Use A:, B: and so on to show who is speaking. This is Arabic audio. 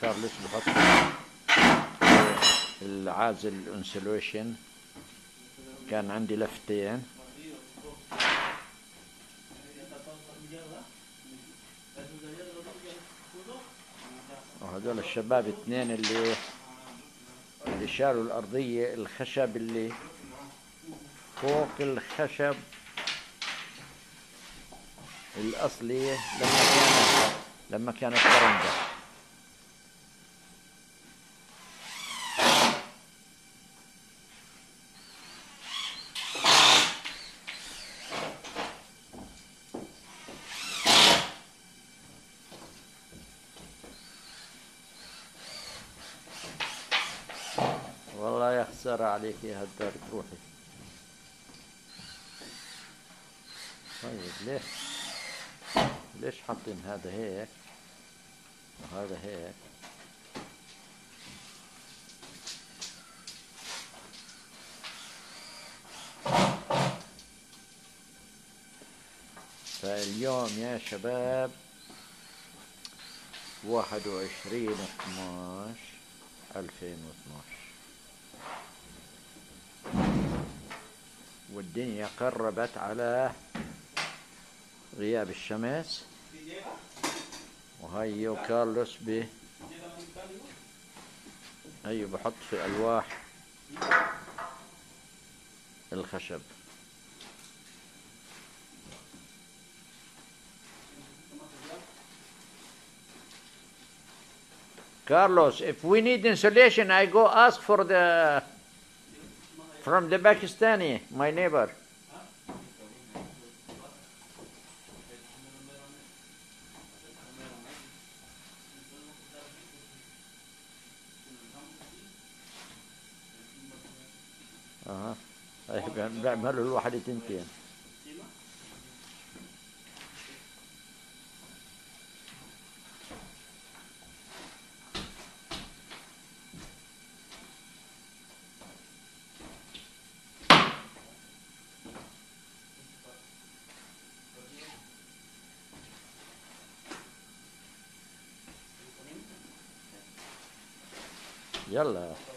A: كارلوس بحط العازل الانسوليشن. كان عندي لفتين، وهذول الشباب اثنين اللي شالوا الأرضية، الخشب اللي فوق الخشب الأصلي لما كانت برندة. والله يا خسارة عليك يا هالدار تروحي. طيب ليش حاطين هذا هيك وهذا هيك؟ فاليوم يا شباب 21/12/2012، والدنيا قربت على غياب الشمس. وهيو كارلوس هيو بحط في ألواح الخشب. Carlos, if we need insulation, I go ask from the Pakistani, my neighbor. بيعملوا الواحد تنتين. يلا